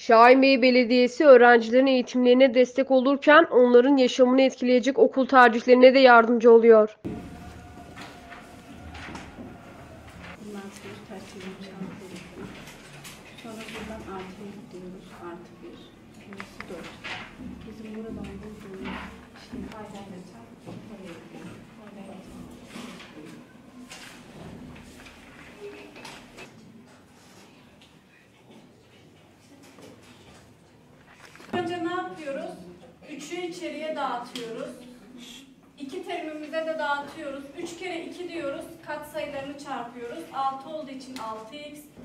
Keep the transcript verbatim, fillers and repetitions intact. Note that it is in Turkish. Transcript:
Şahinbey Belediyesi öğrencilerin eğitimlerine destek olurken onların yaşamını etkileyecek okul tercihlerine de yardımcı oluyor. Bundan sonra ters çevirip çantayı. Sonra buradan artıya gidiyoruz. Artı bir. İkincisi dört. Bizim buradan bulduğumuz işte hala geçen oraya gidiyoruz. Hala geçen. Önce ne yapıyoruz? Üçü içeriye dağıtıyoruz. İki terimimize de dağıtıyoruz. Üç kere iki diyoruz. Katsayılarını çarpıyoruz. Altı olduğu için altı x.